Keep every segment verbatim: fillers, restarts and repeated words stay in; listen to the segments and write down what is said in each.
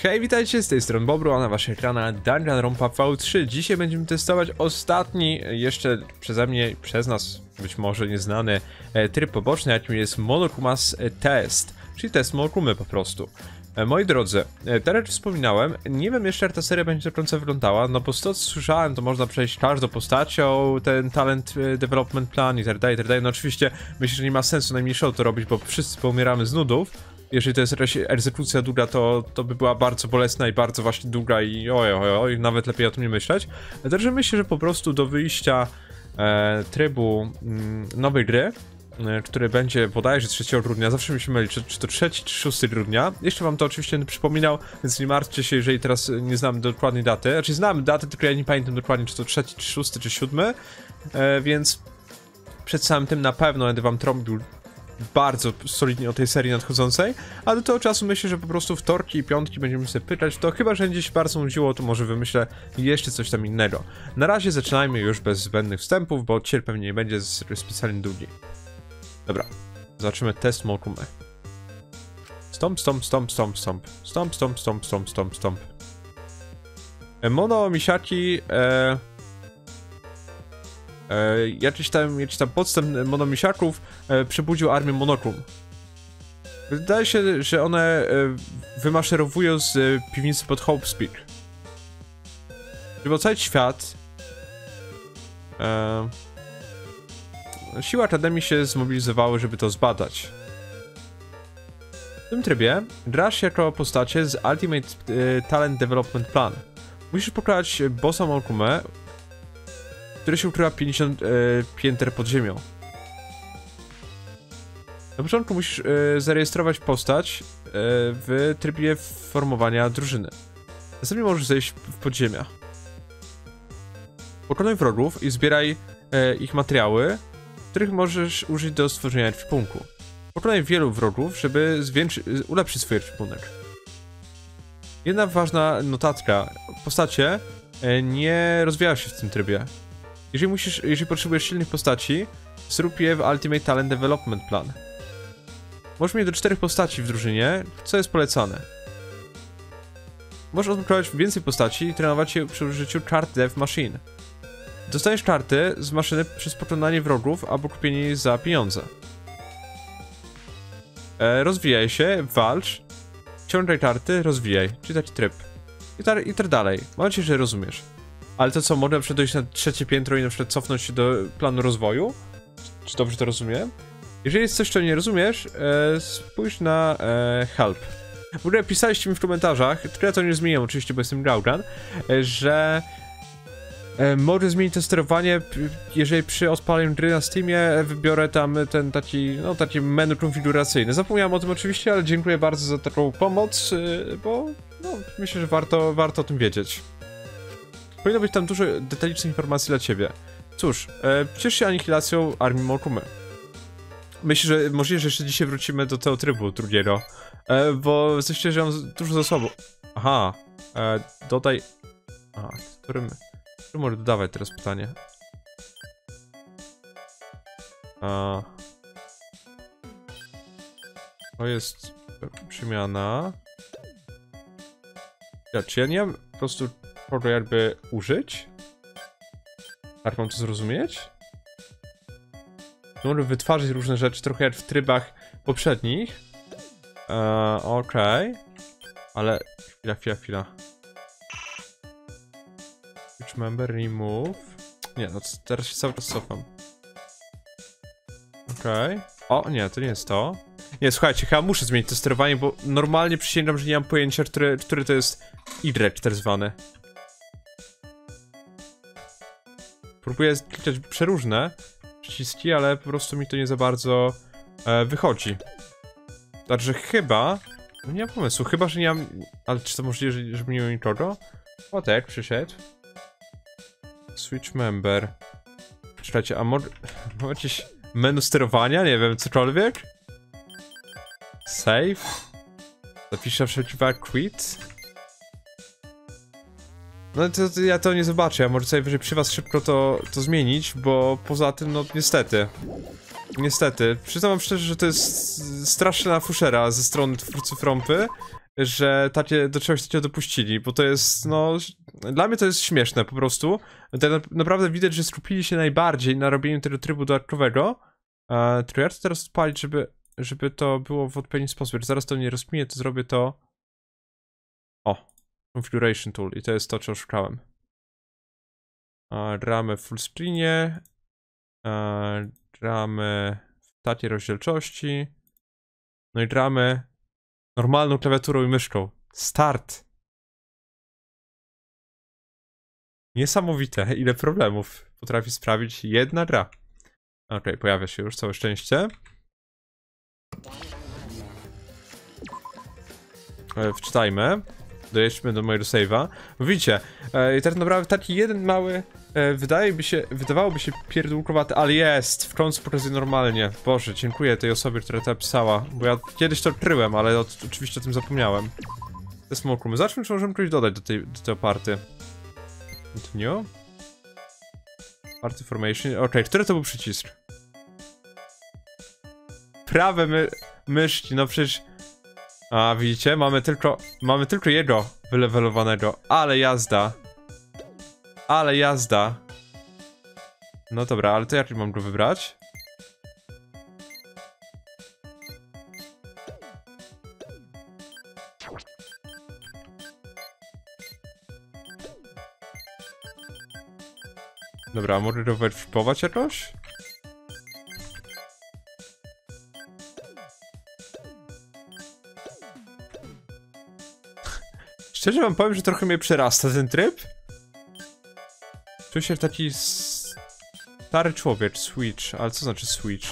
Hej, witajcie, z tej strony Bobru, a na waszych ekranach Danganronpa V trzy. Dzisiaj będziemy testować ostatni, jeszcze przeze mnie, przez nas być może nieznany e, tryb poboczny, jakim jest Monokuma's Test, czyli test Monokumy po prostu. E, moi drodzy, e, tak jak wspominałem, nie wiem jeszcze jak ta seria będzie do końca wyglądała, no bo z tego co słyszałem, to można przejść każdą postacią, ten talent e, development plan i tak dalej, tak dalej. No oczywiście myślę, że nie ma sensu najmniejszego to robić, bo wszyscy poumieramy z nudów. Jeżeli to jest jakaś egzekucja długa, to, to by była bardzo bolesna i bardzo właśnie długa i oj, oj, oj, nawet lepiej o tym nie myśleć. Także myślę, że po prostu do wyjścia e, trybu m, nowej gry, e, który będzie bodajże trzeciego grudnia, zawsze mi się myli, czy, czy to trzeci, czy szósty grudnia. Jeszcze wam to oczywiście nie przypominał, więc nie martwcie się, jeżeli teraz nie znam dokładnej daty. Znaczy znam datę, tylko ja nie pamiętam dokładnie, czy to trzeci, czy szósty, czy siódmy, e, więc przed samym tym na pewno będę wam trąbił bardzo solidnie o tej serii nadchodzącej, a do tego czasu myślę, że po prostu wtorki i piątki będziemy sobie pytać w to, chyba że gdzieś bardzo nudziło, to może wymyślę jeszcze coś tam innego. Na razie zaczynajmy już bez zbędnych wstępów, bo odcinek pewnie nie będzie specjalnie długi. Dobra, zobaczymy test Monokumy. Stomp, stomp, stomp, stomp, stomp. Stomp, stomp, stomp, stomp, stomp, stomp. Mono Misiaki, e... E, jakiś tam, jakiś tam podstęp monomisiaków e, przebudził armię Monokum. Wydaje się, że one e, wymaszerowują z e, piwnicy pod Hope's Peak. Żeby ocalić świat, e, siły Akademii się zmobilizowały, żeby to zbadać. W tym trybie grasz jako postacie z Ultimate e, Talent Development Plan. Musisz pokonać bossa Monokumę, który się ukrywa pięćdziesiąt e, pięter pod ziemią. Na początku musisz e, zarejestrować postać e, w trybie formowania drużyny. Następnie możesz zejść w podziemia. Pokonaj wrogów i zbieraj e, ich materiały, których możesz użyć do stworzenia ekwipunku. Pokonaj wielu wrogów, żeby ulepszyć swój ekwipunek. Jedna ważna notatka. Postacie e, nie rozwijają się w tym trybie. Jeżeli musisz, jeżeli potrzebujesz silnych postaci, zrób je w Ultimate Talent Development Plan. Możesz mieć do czterech postaci w drużynie, co jest polecane. Możesz odblokować więcej postaci i trenować je przy użyciu kart Dev Machine. Dostajesz karty z maszyny przez pokonanie wrogów albo kupienie jej za pieniądze. E, rozwijaj się, walcz, ciągaj karty, rozwijaj, czyli taki tryb. I tak, i tak dalej. Mam nadzieję, że rozumiesz. Ale to co, mogę przejść na trzecie piętro i na przykład cofnąć się do planu rozwoju? Czy dobrze to rozumiem? Jeżeli jest coś, czego nie rozumiesz, e, spójrz na e, help. W ogóle pisaliście mi w komentarzach, tylko ja to nie zmieniam oczywiście, bo jestem Gaugan, e, że e, mogę zmienić to sterowanie, jeżeli przy odpaleniu gry na Steamie wybiorę tam ten taki, no taki menu konfiguracyjny. Zapomniałem o tym oczywiście, ale dziękuję bardzo za taką pomoc, e, bo no, myślę, że warto, warto o tym wiedzieć. Powinno być tam dużo detalicznych informacji dla ciebie. Cóż, e, ciesz się anihilacją armii Monokumy. Myślę, że możliwe, że jeszcze dzisiaj wrócimy do tego trybu drugiego. E, bo coś szczerze mam dużo zasobu. Aha, e, dodaj... Aha, którym... Którym mogę dodawać teraz pytanie? A... To jest przemiana. Ja, czy ja nie mam po prostu kogo jakby użyć? Jak mam to zrozumieć? Mogę wytwarzać różne rzeczy, trochę jak w trybach poprzednich. Eee, okej. Okay. Ale... Chwila, chwila, chwila. Switch member, remove... Nie, no teraz się cały czas cofam. Okej. Okay. O, nie, to nie jest to. Nie, słuchajcie, chyba muszę zmienić to sterowanie, bo normalnie przysięgam, że nie mam pojęcia, który, który to jest Y tak zwany. Próbuję klikać przeróżne przyciski, ale po prostu mi to nie za bardzo e, wychodzi. Także chyba... No nie mam pomysłu, chyba, że nie mam... Ale czy to możliwe, że, żeby nie miał nikogo? O tak, przyszedł. Switch member. Czekajcie, a może... Mam jakieś menu sterowania? Nie wiem, cokolwiek? Save? Zapiszę wszelki wypadek quit? No to, to ja to nie zobaczę, ja może sobie wyżej przy was szybko to, to zmienić, bo poza tym, no niestety. Niestety. Przyznam wam szczerze, że to jest straszna fuszera ze strony twórców Rompy, że takie, do czegoś takiego dopuścili, bo to jest, no, dla mnie to jest śmieszne po prostu. Tak naprawdę widać, że skupili się najbardziej na robieniu tego trybu dodatkowego. E, to ja to teraz odpalić, żeby, żeby to było w odpowiedni sposób. Zaraz to nie rozkminię, to zrobię to... O, Configuration Tool i to jest to, czego szukałem. E, gramy w full screenie. E, gramy w takiej rozdzielczości. No i gramy normalną klawiaturą i myszką. Start. Niesamowite, ile problemów potrafi sprawić jedna gra. Okej, okay, pojawia się już, całe szczęście. E, wczytajmy. Dojedźmy do mojego save'a. Widzicie, e, tak naprawdę taki jeden mały, e, wydaje by się, wydawałoby się pierdółkowaty, ale jest, w końcu pokazuje normalnie. Boże, dziękuję tej osobie, która to pisała, bo ja kiedyś to kryłem, ale o, oczywiście o tym zapomniałem. Te smoke roomy. Zobaczmy, czy możemy coś dodać do tej, do tej party. Continue. Party formation. Okej, okay, który to był przycisk? Prawe my myszki, no przecież... A, widzicie? Mamy tylko... Mamy tylko jego wylewelowanego. Ale jazda. Ale jazda. No dobra, ale to jak mam go wybrać? Dobra, mogę go weryfikować jakoś? Szczerze wam powiem, że trochę mnie przerasta ten tryb. Czuję się taki stary człowiek, switch, ale co znaczy switch?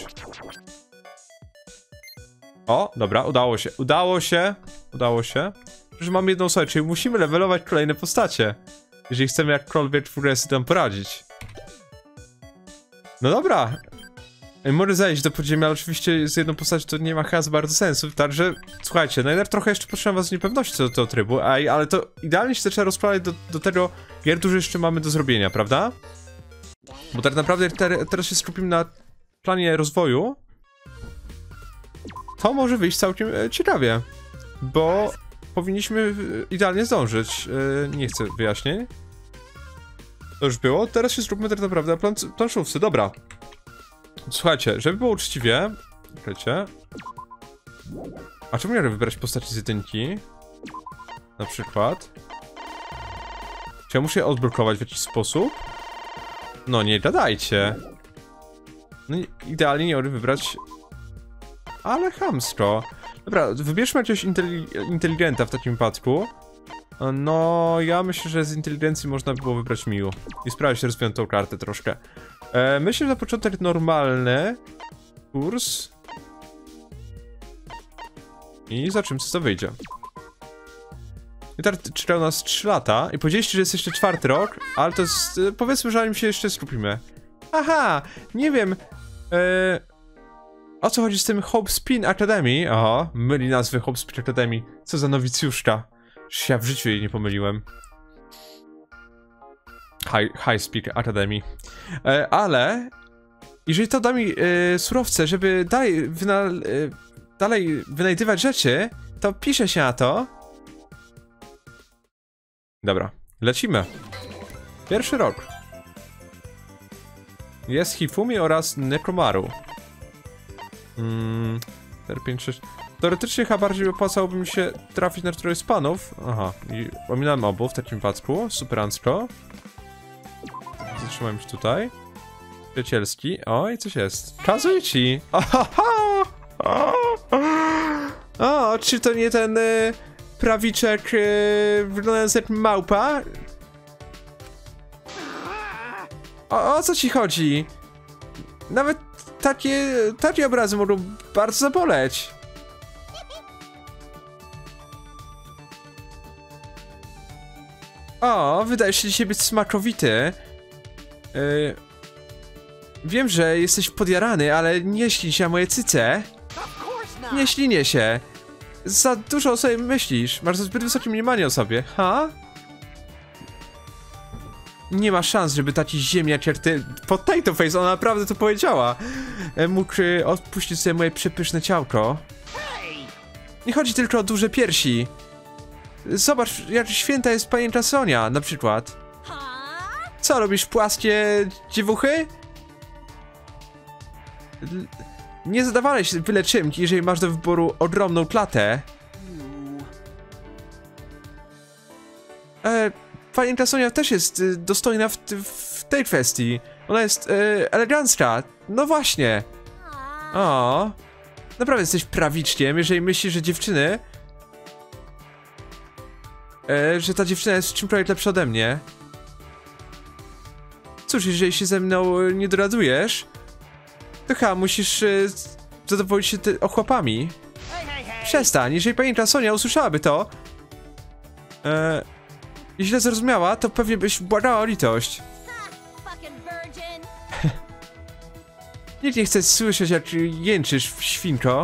O, dobra, udało się, udało się, udało się. Że mam jedną osobę, czyli musimy levelować kolejne postacie. Jeżeli chcemy jakkolwiek w ogóle sobie tam poradzić. No dobra. Może zejść do podziemia, ale oczywiście z jedną postacią to nie ma chyba za bardzo sensu, także słuchajcie, najpierw trochę jeszcze potrzeba was niepewności co do tego trybu, ej, ale to idealnie się zaczyna rozkładać do, do tego gier, że jeszcze mamy do zrobienia, prawda? Bo tak naprawdę te, teraz się skupimy na planie rozwoju. To może wyjść całkiem e, ciekawie, bo powinniśmy idealnie zdążyć. E, nie chcę wyjaśnień. To już było, teraz się zróbmy tak naprawdę na plan planszówce, dobra. Słuchajcie, żeby było uczciwie... Czekajcie. A czemu nie mogę wybrać postaci z jedynki? Na przykład. Czy ja muszę je odblokować w jakiś sposób? No nie gadajcie. No idealnie nie mogę wybrać... Ale chamsko. Dobra, wybierzmy jakiegoś inteligenta w takim wypadku. No, ja myślę, że z inteligencji można by było wybrać Miu. I sprawdzić rozwiniętą kartę troszkę. E, myślę, że na początek normalny kurs. I zobaczymy, co to wyjdzie. I teraz czekają nas trzy lata. I powiedzieliście, że jest jeszcze czwarty rok, ale to jest... Powiedzmy, że nim się jeszcze skupimy. Aha, nie wiem. E, o co chodzi z tym Hope Spin Academy? Aha, myli nazwy Hope Spin Academy. Co za nowicjuszka. Ja w życiu jej nie pomyliłem. High, high Speak Academy. E, ale jeżeli to da mi e, surowce, żeby dalej, wyna, e, dalej wynajdywać rzeczy, to piszę się na to. Dobra, lecimy. Pierwszy rok. Jest Hifumi oraz Nekromaru. Mm, cztery, pięć, sześć. Teoretycznie chyba bardziej opłacałoby mi się trafić na któregoś z panów. Aha, i ominąłem obu w takim wypadku. Superancko. Zatrzymałem się tutaj. Przyjacielski. O, i coś jest. Kazuichi! O, czy to nie ten y, prawiczek y, wyglądający jak małpa? O, o co ci chodzi? Nawet takie, takie obrazy mogą bardzo zaboleć. O, wydajesz się dzisiaj być smakowity. Yy, wiem, że jesteś podjarany, ale nie ślij się na moje cyce. Nie ślinie się. Za dużo o sobie myślisz. Masz zbyt wysokie mniemanie o sobie, ha? Nie ma szans, żeby taki ziemniak jak ty... Potato Face, ona naprawdę to powiedziała. E, mógł odpuścić sobie moje przepyszne ciałko. Nie chodzi tylko o duże piersi. Zobacz, jak święta jest pajęcza Sonia, na przykład. Co, robisz płaskie dziewuchy? L nie zadawalaj się byle czym, jeżeli masz do wyboru ogromną klatę. E, pajęcza Sonia też jest y, dostojna w, w tej kwestii. Ona jest y, elegancka. No właśnie. O, naprawdę jesteś prawiczkiem, jeżeli myślisz, że dziewczyny... E, że ta dziewczyna jest w czymkolwiek lepsza ode mnie. Cóż, jeżeli się ze mną nie doradujesz, to chyba musisz e, zadowolić się ochłapami. Przestań, jeżeli pajęcza Sonia usłyszałaby to, e, i źle zrozumiała, to pewnie byś błagała o litość. Nikt nie chce słyszeć, jak jęczysz, świnko.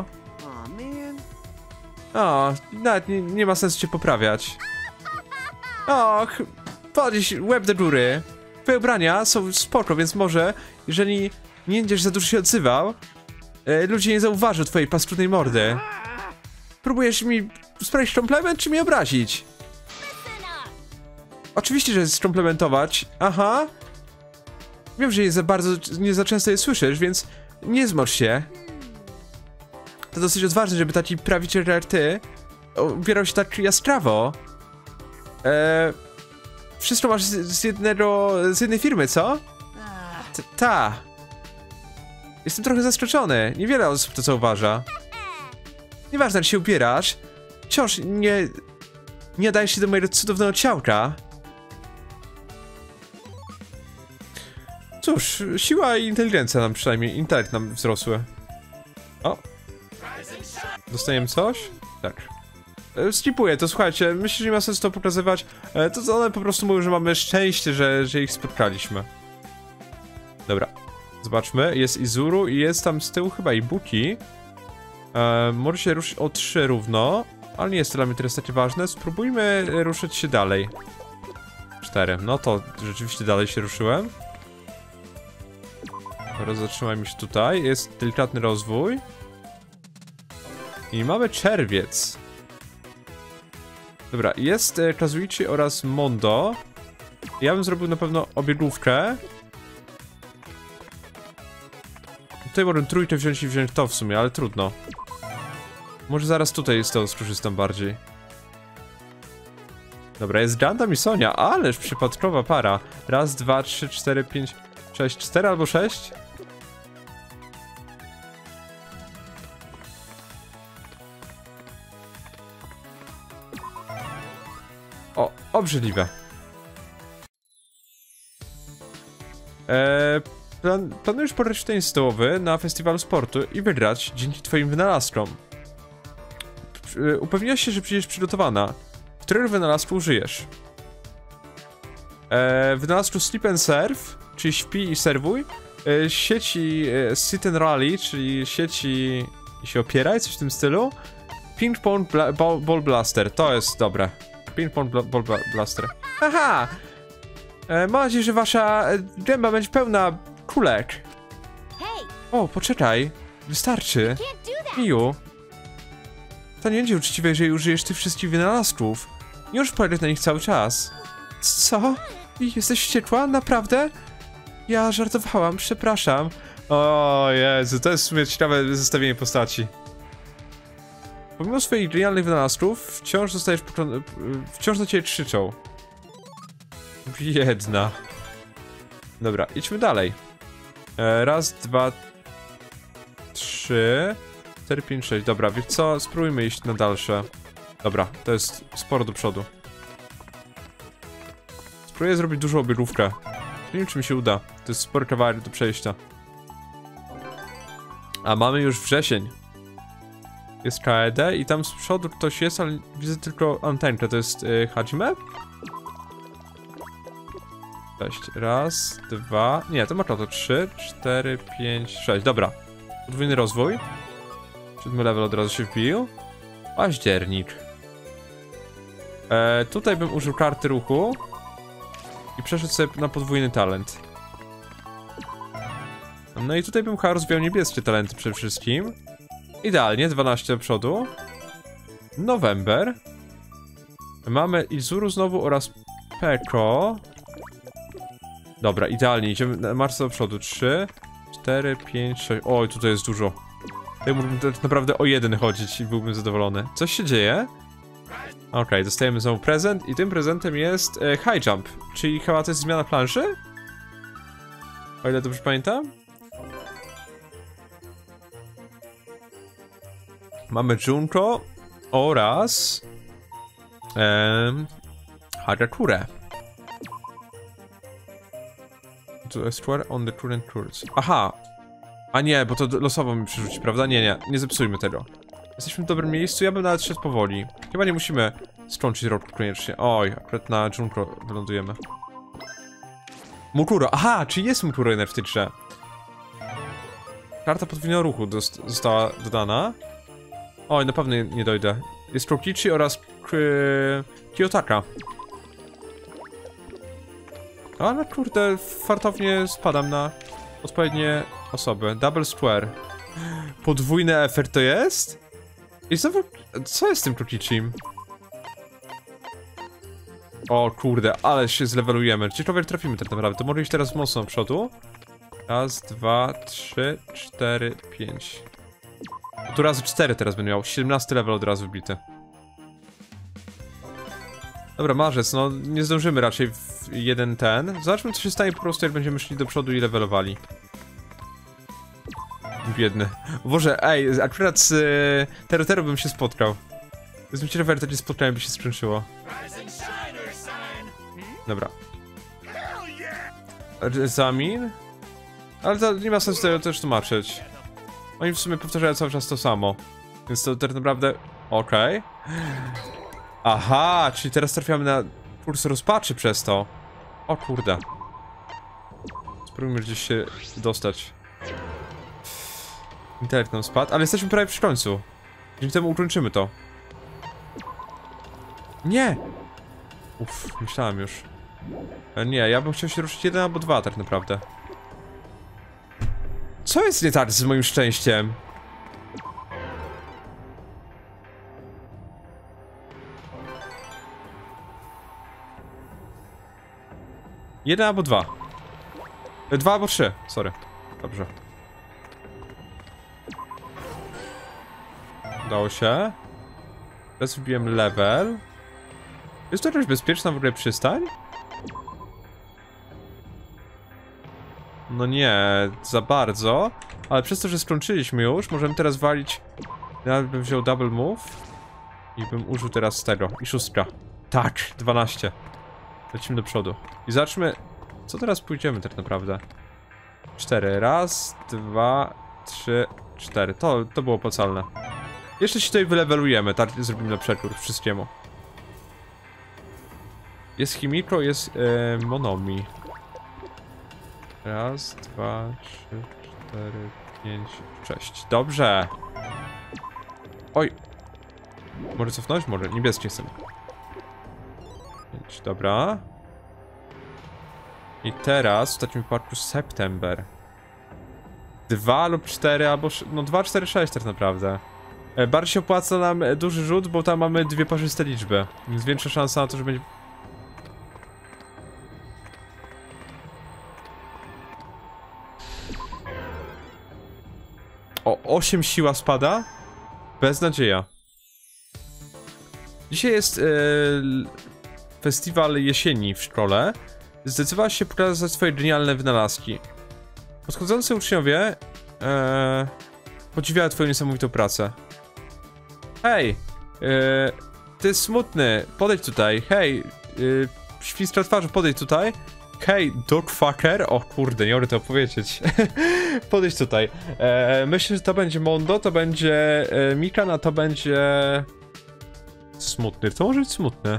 O, nawet nie, nie ma sensu cię poprawiać. Och, podnieś łeb do góry. Twoje ubrania są spoko, więc może, jeżeli nie będziesz za dużo się odzywał, e, ludzie nie zauważą twojej paskudnej mordy. Próbujesz mi sprawić komplement, czy mi obrazić? Oczywiście, że skomplementować. Aha. Wiem, że nie za bardzo, nie za często je słyszysz, więc nie zmocz się. To dosyć odważne, żeby taki prawiciel jak ty ubierał się tak jaskrawo. Eee, wszystko masz z, z jednego, z jednej firmy, co? T ta. Jestem trochę zaskoczony. Niewiele osób to zauważa. Nieważne, jak się ubierasz, wciąż nie, nie dajesz się do mojego cudownego ciałka. Cóż, siła i inteligencja nam przynajmniej, intelekt nam wzrosły. O. Dostajemy coś? Tak. Skipuję to, słuchajcie, myślę, że nie ma sensu to pokazywać. To one po prostu mówią, że mamy szczęście, że, że ich spotkaliśmy. Dobra. Zobaczmy, jest Izuru i jest tam z tyłu chyba i Buki. E, może się ruszyć o trzy równo, ale nie jest to dla mnie teraz takie ważne. Spróbujmy ruszyć się dalej. cztery. No to rzeczywiście dalej się ruszyłem. Teraz zatrzymajmy się tutaj. Jest delikatny rozwój. I mamy czerwiec. Dobra, jest e, Kazuichi oraz Mondo. Ja bym zrobił na pewno obiegówkę. Tutaj mogę trójkę wziąć i wziąć to w sumie, ale trudno. Może zaraz tutaj z tego skorzystam bardziej. Dobra, jest Gundam i Sonia, ależ przypadkowa para. Raz, dwa, trzy, cztery, pięć, sześć, cztery albo sześć? O, obrzydliwe. Eee, plan, planujesz pograć w tenis stołowy na festiwalu sportu i wygrać dzięki twoim wynalazkom. P upewniasz się, że przyjdziesz przygotowana. Którego wynalazku użyjesz? Eee, wynalazku Sleep and Serve, czyli śpi i serwuj. Eee, sieci e, Sit and Rally, czyli sieci i się opieraj, coś w tym stylu. Ping Pong bla ball, ball Blaster, to jest dobre. Ping Pong bla ball bla blaster. Aha! E, mam nadzieję, że wasza e, gęba będzie pełna kulek. O, poczekaj. Wystarczy. Miu. To nie będzie uczciwe, jeżeli użyjesz tych wszystkich wynalazków. Nie już polegać na nich cały czas. Co? Jesteś wściekła? Naprawdę? Ja żartowałam, przepraszam. O Jezu, to jest w sumie ciekawe zestawienie postaci. Pomimo swoich genialnych wynalazków, wciąż zostajesz wciąż na ciebie krzyczą. Biedna. Dobra, idźmy dalej. E, raz, dwa, trzy, cztery, pięć, sześć. Dobra, wiesz co? Spróbujmy iść na dalsze. Dobra, to jest sporo do przodu. Spróbuję zrobić dużą obiegówkę. Nie wiem, czy mi się uda. To jest spory kawałek do przejścia. A mamy już wrzesień. Jest K E D i tam z przodu ktoś jest, ale widzę tylko antenkę. To jest yy, Hajime? Cześć. Raz, dwa... Nie, to ma to trzy, cztery, pięć, sześć. Dobra. Podwójny rozwój. Siódmy level od razu się wbił. Październik. E, tutaj bym użył karty ruchu. I przeszedł sobie na podwójny talent. No i tutaj bym chyba rozwijał niebieskie talenty przede wszystkim. Idealnie, dwanaście do przodu. November. Mamy Izuru znowu oraz Peko. Dobra, idealnie, idziemy na marsz do przodu. trzy, cztery, pięć, sześć. Oj, tutaj jest dużo. Tutaj mógłbym tak naprawdę o jeden chodzić i byłbym zadowolony. Coś się dzieje? Okej, okay, dostajemy znowu prezent i tym prezentem jest e, high jump. Czyli chyba to jest zmiana planszy? O ile dobrze pamiętam? Mamy Junko oraz em, Hagakurę. To square on the current course. Aha! A nie, bo to losowo mi przerzuci, prawda? Nie, nie, nie zepsujmy tego. Jesteśmy w dobrym miejscu, ja bym nawet szedł powoli. Chyba nie musimy skończyć roku koniecznie. Oj, akurat na Junko wylądujemy. Mukuro, aha, czy jest Mukuro energetyczne? Karta podwójnego ruchu została dodana. Oj, na pewno nie, nie dojdę. Jest Krokichi oraz Kiyotaka. Ale kurde, fartownie spadam na odpowiednie osoby. Double square. Podwójny effort to jest? I znowu, co jest z tym Krokichim? O kurde, ale się zlewelujemy. Ciekawe, trafimy tak naprawdę. To może iść teraz mocno do przodu. Raz, dwa, trzy, cztery, pięć. Tu razy cztery teraz będę miał. siedemnasty level od razu wbity. Dobra, marzec, no nie zdążymy raczej w jeden ten. Zobaczmy, co się stanie po prostu, jak będziemy szli do przodu i levelowali. Biedny. Boże, ej, akurat z y, Teroteru bym się spotkał. Jestem ciekawy, jak takie spotkanie by się skończyło. Dobra. Egzamin? Ale to nie ma sensu tego też tłumaczyć. Oni w sumie powtarzają cały czas to samo. Więc to tak naprawdę... Okej. Okay. Aha, czyli teraz trafiamy na kurs rozpaczy przez to. O kurde. Spróbujmy gdzieś się dostać. Intelekt nam spadł, ale jesteśmy prawie przy końcu. Dzięki temu ukończymy to. Nie! Uff, myślałem już. Nie, ja bym chciał się ruszyć jeden albo dwa tak naprawdę. Co jest nie tak z moim szczęściem? Jeden albo dwa. Dwa albo trzy, sorry. Dobrze. Udało się. Teraz wbiłem level. Jest to jakaś bezpieczna w ogóle przystań? No nie, za bardzo. Ale przez to, że skończyliśmy już, możemy teraz walić. Ja bym wziął double move. I bym użył teraz tego. I szóstka. Tak, dwanaście. Lecimy do przodu. I zobaczmy, co teraz pójdziemy tak naprawdę. Cztery. Raz, dwa, trzy, cztery. To, to było opłacalne. Jeszcze się tutaj wylewelujemy, tak zrobimy na przekór wszystkiemu. Jest Himiko, jest e, Monomi. Raz, dwa, trzy, cztery, pięć, sześć. Dobrze. Oj. Może cofnąć? Może. Niebieski jestem. pięć, dobra. I teraz w takim wypadku September. Dwa lub cztery, albo... No dwa, cztery, sześć tak naprawdę. Bardziej się opłaca nam duży rzut, bo tam mamy dwie parzyste liczby. Więc większa szansa na to, że będzie... O, osiem siła spada? Beznadzieja. Dzisiaj jest yy, festiwal jesieni w szkole. Zdecydowałaś się pokazać swoje genialne wynalazki. Podchodzący uczniowie yy, podziwiają twoją niesamowitą pracę. Hej! Yy, ty smutny, podejdź tutaj. Hej! Yy, Świstra twarzy, podejdź tutaj. Hej, dogfucker. O kurde, nie mogę to opowiedzieć. Podejdź tutaj. E, myślę, że to będzie Mondo, to będzie e, Mikan, a to będzie... Smutny. To może być smutne.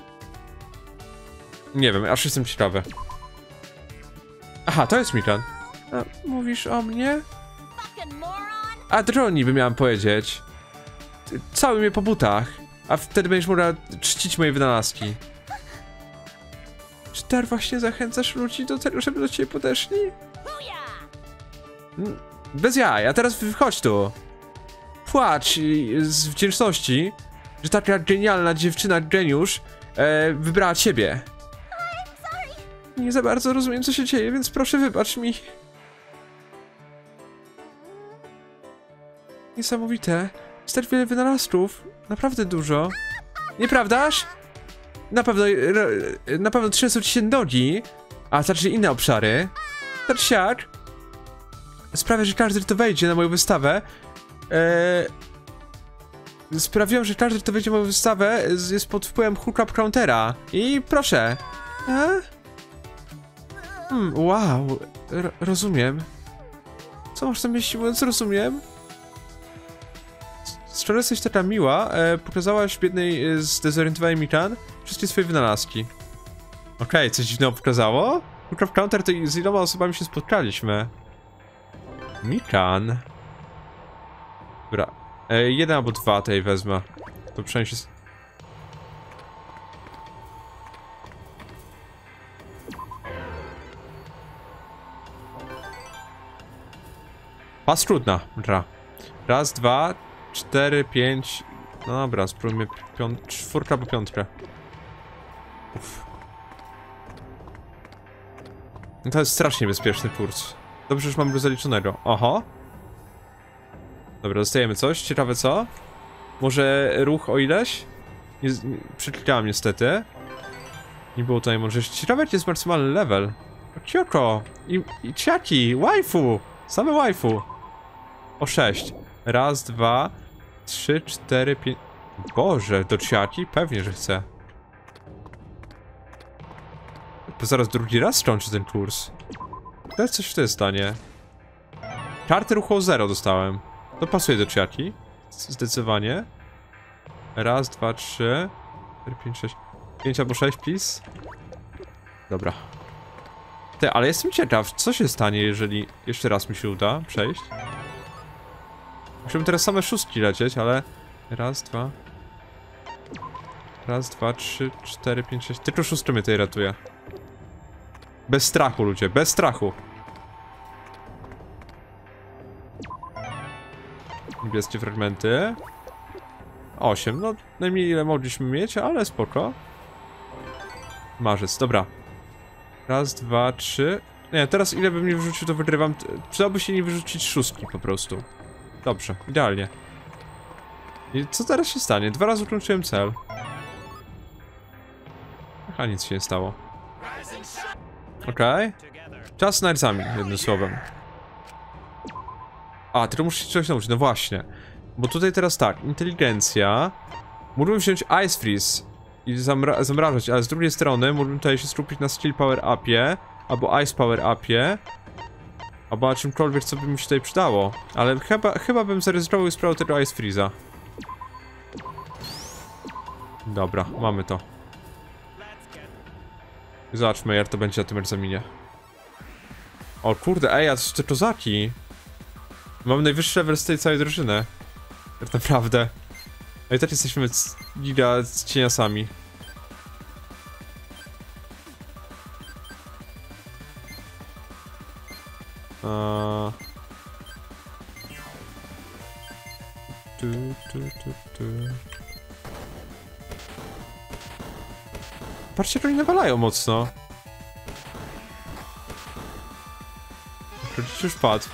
Nie wiem, aż jestem ciekawy. Aha, to jest Mikan. A, mówisz o mnie? A droni by miałem powiedzieć. Cały mnie po butach. A wtedy będziesz mogła czcić moje wynalazki. Czy tak właśnie zachęcasz ludzi do tego, żeby do ciebie podeszli? Bez jaj, a teraz chodź tu. Płacz z wdzięczności że taka genialna dziewczyna geniusz e, wybrała ciebie. Nie za bardzo rozumiem, co się dzieje, więc proszę wybacz mi. Niesamowite. Jest tak wiele wynalazków. Naprawdę dużo. Nieprawdaż? Na pewno, na pewno trzęsą ci się nogi, a znaczy inne obszary. Tak siak. Sprawia, że każdy, kto wejdzie na moją wystawę, ee, sprawiłem, że każdy, kto wejdzie na moją wystawę, jest pod wpływem hookup countera. I proszę. A? Hmm, wow. R rozumiem. Co masz na myśli, mówiąc rozumiem? Skoro jesteś taka miła, e, pokazałaś biednej, e, zdezorientowanej Mikan wszystkie swoje wynalazki. Okej, okay, coś dziwnego pokazało? Hookup counter to z iloma osobami się spotkaliśmy. Mikan. Dobra. E, jeden albo dwa tej wezmę. To przynajmniej się... Pas trudna. Ra. Raz, dwa, cztery, pięć... No dobra, spróbujmy piąt... czwórkę albo piątkę. Uff. No to jest strasznie bezpieczny kurs. Dobrze, że mam go zaliczonego. Oho. Dobra, dostajemy coś. Ciekawe co? Może ruch o ileś? Nie, nie, przeklikałem niestety. Nie było tutaj może... Ciekawe, jaki jest maksymalny level. Kyoko! I, i ciaki! Waifu! Same waifu! O sześć. Raz, dwa, trzy, cztery, pięć... Boże, do ciaki? Pewnie, że chcę. To zaraz drugi raz skończy ten kurs. To jest coś w tym stanie. Karty ruchu o zero dostałem. To pasuje do ciaki. Zdecydowanie. Raz, dwa, trzy, cztery, pięć, sześć. Pięć albo sześć, please. Dobra. Ty, ale jestem ciekaw, co się stanie, jeżeli jeszcze raz mi się uda przejść. Musiałbym teraz same szóstki lecieć, ale... Raz, dwa... Raz, dwa, trzy, cztery, pięć, sześć... Tylko szóstka mnie tutaj ratuje. Bez strachu, ludzie, bez strachu. Niebieskie fragmenty. osiem, no najmniej ile mogliśmy mieć, ale spoko. Marzec, dobra. Raz, dwa, trzy... Nie, teraz ile bym nie wyrzucił, to wygrywam. Przydałoby się nie wyrzucić szóstki po prostu. Dobrze, idealnie. I co teraz się stanie? Dwa razy ukończyłem cel. Aha, nic się nie stało. Okej. Okay. Czas na egzamin, jednym słowem. A, tylko muszę się czegoś nauczyć, no właśnie. Bo tutaj teraz tak, inteligencja. Mógłbym wziąć Ice Freeze i zamra zamrażać, ale z drugiej strony mógłbym tutaj się skupić na Skill Power Upie, albo Ice Power Upie, albo na czymkolwiek, co by mi się tutaj przydało. Ale chyba, chyba bym zaryzykował i sprawdził tego Ice Freeze'a. Dobra, mamy to. Zobaczmy, jak to będzie na tym egzaminie. O kurde, ej, a to są te kozaki. Mam najwyższy level z tej całej drużyny. Tak naprawdę. A i tak jesteśmy giga z cieniasami. Uh... Tu, tu, tu, tu. Patrzcie, jak oni nawalają mocno. Rodzic już padł.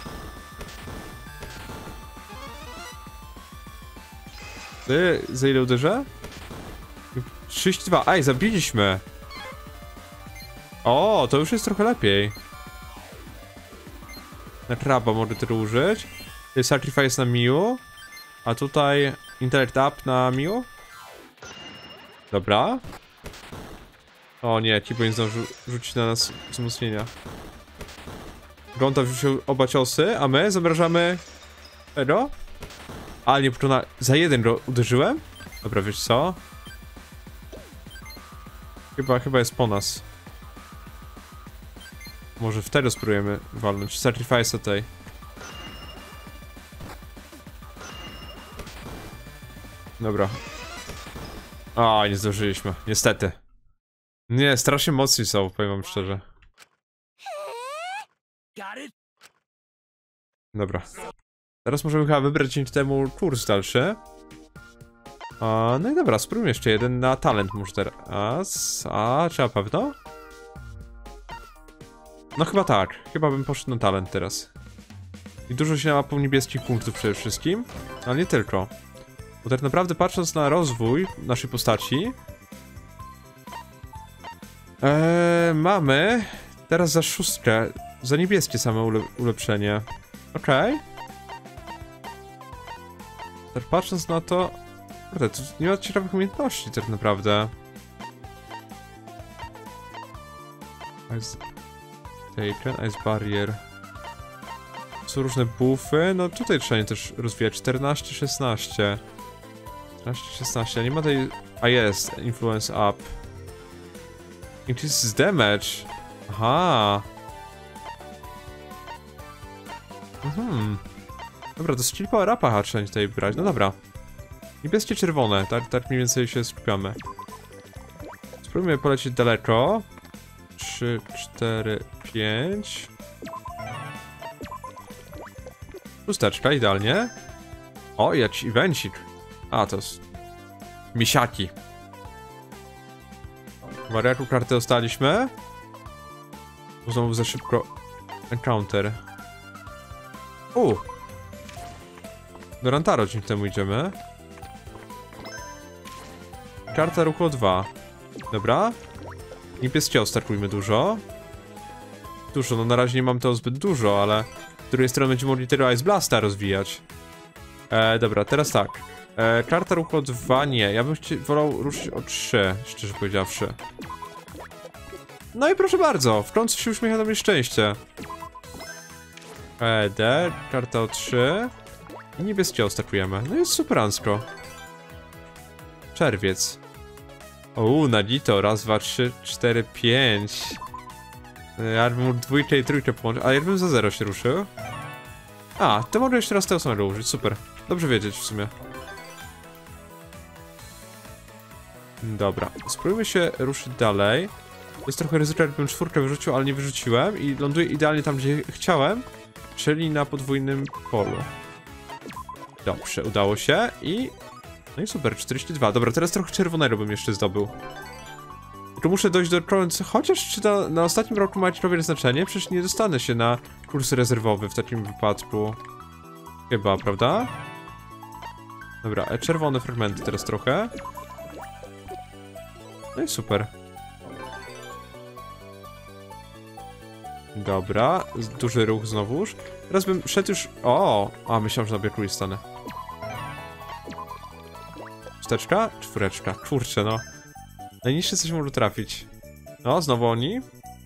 Ty, za ile uderzę? trzydzieści dwa. Aj, zabiliśmy. O, to już jest trochę lepiej. Na kraba mogę tego użyć. To jest Sacrifice na Miu. A tutaj Intellect Up na Miu. Dobra. O nie, Kibo nie zdążył rzucić na nas wzmocnienia. Gonta wrzucił oba ciosy, a my zamrażamy... Ero? Ale nie, na... za jeden go uderzyłem? Dobra, wiesz co? Chyba, chyba jest po nas. Może wtedy spróbujemy walnąć. Sacrifice tej. Dobra. A, nie zdążyliśmy, niestety. Nie, strasznie mocni są, powiem wam szczerze. Dobra. Teraz możemy chyba wybrać dzięki temu kurs dalszy. A, no i dobra, spróbujmy jeszcze jeden na talent może teraz. A, trzeba pewno? No chyba tak, chyba bym poszedł na talent teraz. I dużo się nałapał niebieskich punktów przede wszystkim, ale nie tylko. Bo tak naprawdę patrząc na rozwój naszej postaci, ee, mamy teraz za szóstkę, za niebieskie same ule ulepszenie. Okej. Okay. Tak patrząc na to, kurde, to nie ma ciekawych umiejętności tak naprawdę. Ice Taken, Ice Barrier. Są różne buffy, no tutaj trzeba je też rozwijać. czternaście, szesnaście. czternaście, szesnaście, nie ma tej... A jest, Influence Up. Increases damage. Aha. Mhm. Dobra, to skill power upa trzeba tutaj brać, no dobra. Niebieskie, czerwone, tak, tak mniej więcej się skupiamy. Spróbujmy polecieć daleko. trzy, cztery, pięć. Pusteczka, idealnie. O, jakiś evencik. A, to jest... Misiaki. Chyba jaką kartę dostaliśmy? Znowu za szybko... Encounter. U. Do Rantaro dzięki temu idziemy. Karta ruchu dwa. Dobra. Niebieskie startujmy dużo. Dużo, no na razie nie mam tego zbyt dużo, ale... Z drugiej strony będziemy mogli tego Ice Blasta rozwijać. E, dobra, teraz tak. E, karta ruchu o dwa nie. Ja bym wolał ruszyć o trzy, szczerze powiedziawszy. No i proszę bardzo, w końcu się uśmiecha do mnie szczęście. E, D, karta o trzy. I niebieskie startujemy. No jest superancko. Czerwiec. Uuu, Nagito. Raz, dwa, trzy, cztery, pięć. Ja bym mógł dwójkę i trójkę połączyć, a ja bym za zero się ruszył. A, to mogę jeszcze raz tego samego użyć, super. Dobrze wiedzieć w sumie. Dobra, spróbujmy się ruszyć dalej. Jest trochę ryzyko, jakbym czwórkę wyrzucił, ale nie wyrzuciłem i ląduję idealnie tam, gdzie chciałem, czyli na podwójnym polu. Dobrze, udało się i... No i super, czterdzieści dwa. Dobra, teraz trochę czerwonego bym jeszcze zdobył. Tylko muszę dojść do końca, chociaż czy na, na ostatnim roku ma jakieś znaczenie? Przecież nie dostanę się na kurs rezerwowy w takim wypadku. Chyba, prawda? Dobra, e, czerwone fragmenty teraz trochę. No i super. Dobra, duży ruch znowuż. Teraz bym szedł już... O! A, myślałem, że na bieku stanę. Czteczka? Czwóreczka. Kurczę, no. Najniższe coś może trafić. No, znowu oni.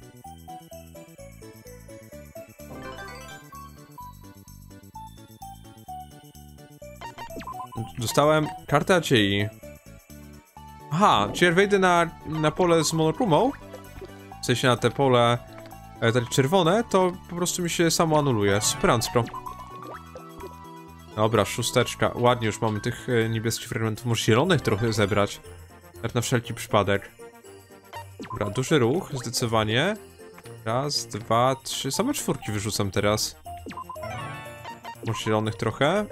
Dostałem kartę nadziei. Aha, czy jak wejdę na, na pole z monokrumą, w sensie na te pole e, te czerwone, to po prostu mi się samo anuluje. Superancko. Dobra, szósteczka. Ładnie już mamy tych e, niebieskich fragmentów. Może zielonych trochę zebrać. Tak na wszelki przypadek. Dobra, duży ruch, zdecydowanie. Raz, dwa, trzy. Same czwórki wyrzucam teraz. Może zielonych trochę.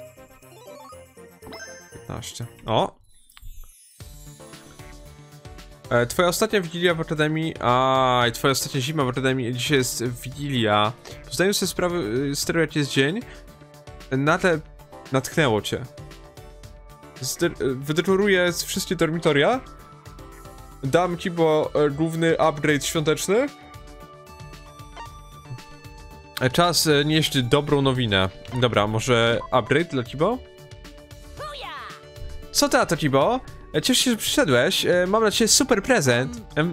piętnaście. O! E, twoja ostatnia wigilia w Akademii. A, i twoja ostatnia zima w Akademii. Dzisiaj jest wigilia. Zdając sobie sprawę z tego, jaki jest dzień, nagle natknęło cię. Wydekloruję wszystkie dormitoria. Dam ci, bo e, główny upgrade świąteczny. E, czas e, nieść dobrą nowinę. Dobra, może upgrade dla Kibo? Co ty, to Kibo? E, cieszę się, że przyszedłeś. E, mam dla ciebie super prezent. E,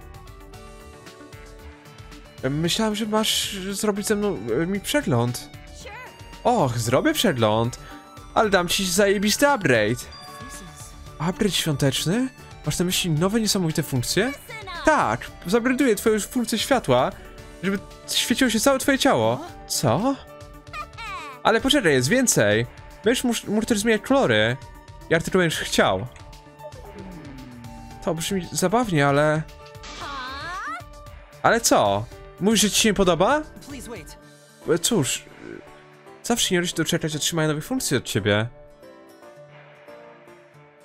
e, myślałem, że masz zrobić ze mną e, mi przegląd. Och, zrobię przegląd. Ale dam ci zajebisty upgrade. Upgrade świąteczny? Masz na myśli nowe, niesamowite funkcje? Tak, zupgraduję twoją funkcję światła, żeby świeciło się całe twoje ciało. Co? Ale poczekaj, jest więcej. Będziesz mógł też zmieniać kolory, jak tylko będziesz chciał. To brzmi zabawnie, ale... Ale co? Mówisz, że ci się nie podoba? Cóż... Zawsze nie możesz doczekać otrzymania nowych funkcji od ciebie.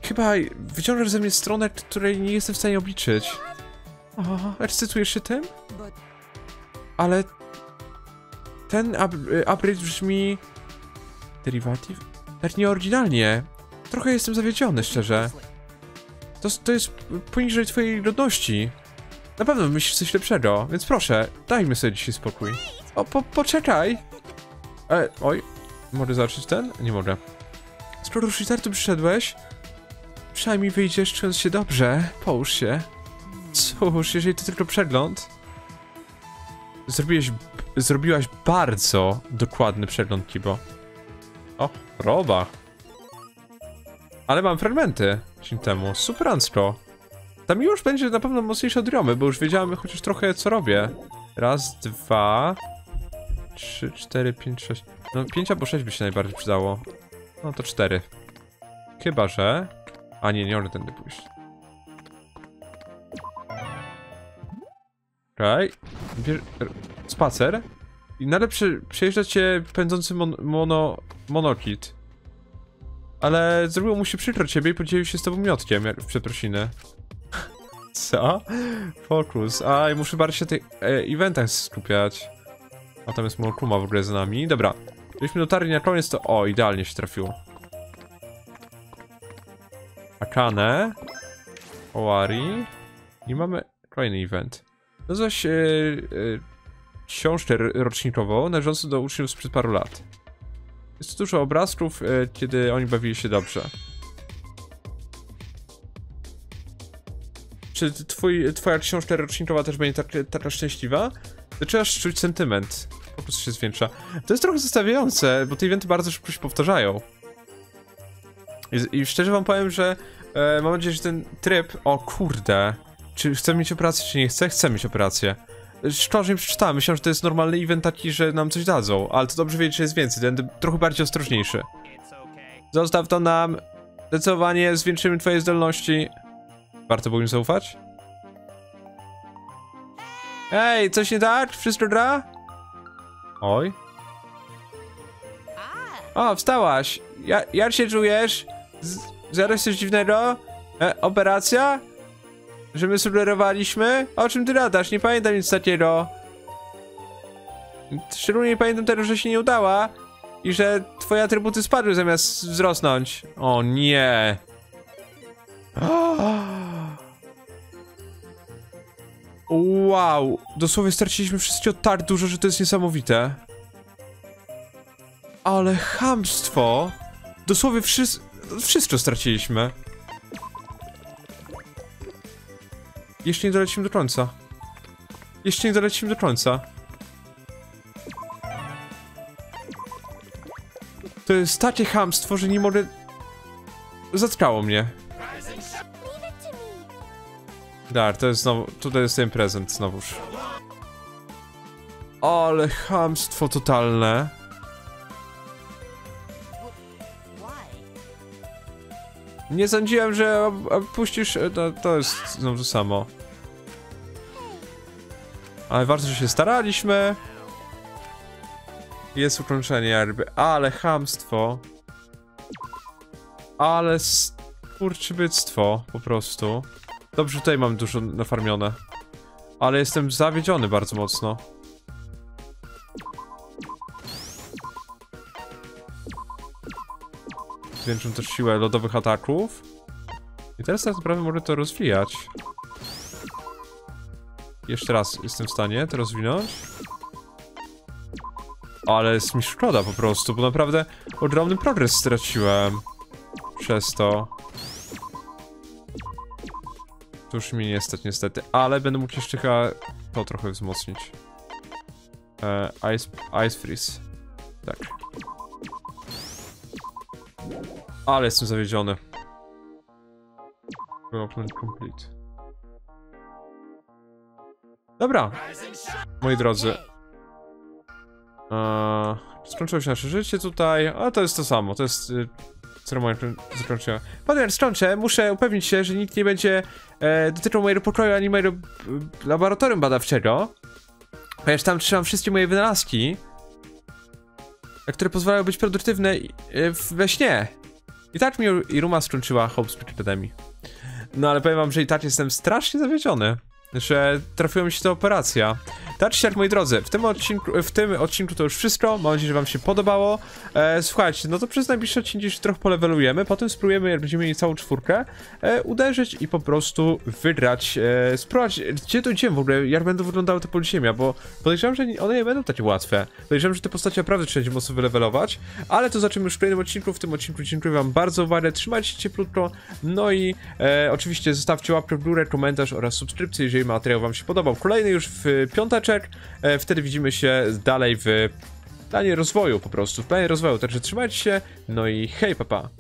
chyba wyciągasz ze mnie stronę, której nie jestem w stanie obliczyć. O, ekscytujesz się tym? Ale... Ten up upgrade brzmi... Derivative? Tak nieoryginalnie. Trochę jestem zawiedziony, szczerze. To, to jest poniżej twojej godności. Na pewno myślisz coś lepszego, więc proszę, dajmy sobie dzisiaj spokój. O, po, poczekaj! E, oj, mogę zacząć ten? Nie mogę. Skoro już i tak tu przyszedłeś, przynajmniej wyjdziesz czując się dobrze. Połóż się. Cóż, jeżeli to tylko przegląd... Zrobiłeś... Zrobiłaś bardzo dokładny przegląd, Kibo. O, roba. Ale mam fragmenty dzięki temu. Superancko. Ta miłość będzie na pewno mocniejsza od Riomy, bo już wiedziałem chociaż trochę co robię. Raz, dwa... Trzy, cztery, pięć, sześć... No pięć albo sześć by się najbardziej przydało. No to cztery. Chyba, że... A nie, nie mogę tędy pójść. Okej. Okay. Spacer. I nagle przy, przejeżdża cię pędzący mon, mono... monokit. Ale zrobiło mu się przykro ciebie i podzielił się z tobą miotkiem, jak w przeprosiny. Co? Fokus. A, i muszę bardziej się na tych e, eventach skupiać. A tam jest Monokuma w ogóle z nami. Dobra. Gdybyśmy dotarli na koniec, to... O, idealnie się trafiło. Akane. Owari. I mamy kolejny event. Nazywa się... E, książkę rocznikową należącą do uczniów sprzed paru lat. Jest to dużo obrazków, e, kiedy oni bawili się dobrze. Czy twój, twoja książka rocznikowa też będzie taka, taka szczęśliwa? Zaczynasz czuć sentyment. Po prostu się zwiększa. To jest trochę zostawiające, bo te eventy bardzo szybko się powtarzają. I, i szczerze wam powiem, że e, mam nadzieję, że ten tryb... O kurde. Czy chcę mieć operację, czy nie chcę? Chcę mieć operację. Szczerze nie przeczytałem, myślałem, że to jest normalny event taki, że nam coś dadzą. Ale to dobrze wiedzieć, że jest więcej, będę trochę bardziej ostrożniejszy. Zostaw to nam. Zdecydowanie zwiększymy twoje zdolności. Warto było im zaufać? Ej, coś nie tak? Wszystko gra? Oj. O, wstałaś. Ja, jak się czujesz? Z zaraz coś dziwnego? E, operacja? Że my sugerowaliśmy? O czym ty gadasz? Nie pamiętam nic takiego. Szczególnie nie pamiętam tego, że się nie udała. I że twoje atrybuty spadły zamiast wzrosnąć. O nie. Wow. Dosłownie straciliśmy wszystkiego tak dużo, że to jest niesamowite. Ale chamstwo. Dosłownie wszystko, wszystko straciliśmy. Jeszcze nie dolecimy do końca. Jeszcze nie dolecimy do końca. To jest takie chamstwo, że nie mogę... Zatkało mnie. Dar, to jest znowu... Tutaj jest ten prezent znowuż. Ale chamstwo totalne. Nie sądziłem, że puścisz... To, to jest znowu to samo. Ale bardzo, że się staraliśmy. Jest ukończenie jakby. Ale chamstwo. Ale skurczybyctwo po prostu. Dobrze, tutaj mam dużo nafarmione. Ale jestem zawiedziony bardzo mocno. Zwiększą też siłę lodowych ataków. I teraz tak naprawdę mogę to rozwijać. Jeszcze raz jestem w stanie to rozwinąć. Ale jest mi szkoda po prostu, bo naprawdę ogromny progres straciłem. Przez to. To już mi nie stać niestety, ale będę mógł jeszcze chyba to trochę wzmocnić. E, ice, ice Freeze. Tak. Ale jestem zawiedziony. Development complete. Dobra. Moi drodzy. Eee, skończyło się nasze życie tutaj, a to jest to samo, to jest y, ceremonia zakończenia. Panie skończę, muszę upewnić się, że nikt nie będzie e, dotykał mojego pokoju ani mojego e, laboratorium badawczego. Ponieważ tam trzymam wszystkie moje wynalazki, które pozwalają być produktywne e, we śnie. I tak mi Iruma skończyła Hope Spirit Academy. No ale powiem wam, że i tak jestem strasznie zawiedziony, że trafiła mi się ta operacja. Tak czy siak, moi drodzy, w tym odcinku, w tym odcinku to już wszystko. Mam nadzieję, że wam się podobało. E, słuchajcie, no to przez najbliższy odcinek już trochę polewelujemy. Potem spróbujemy, jak będziemy mieli całą czwórkę, e, uderzyć i po prostu wygrać. E, spróbować, gdzie dojdziemy w ogóle, jak będą wyglądały te podziemia, bo podejrzewam, że one nie będą takie łatwe. Podejrzewam, że te postacie naprawdę trzeba będzie mocno wylewelować. Ale to zobaczymy już w kolejnym odcinku. W tym odcinku dziękuję wam bardzo za uwagę. Trzymajcie się cieplutko. No i e, oczywiście zostawcie łapkę w górę, komentarz oraz subskrypcję, jeżeli materiał wam się podobał. Kolejny już w piąteczek. E, wtedy widzimy się dalej w planie rozwoju, po prostu w planie rozwoju, także trzymajcie się, no i hej, papa.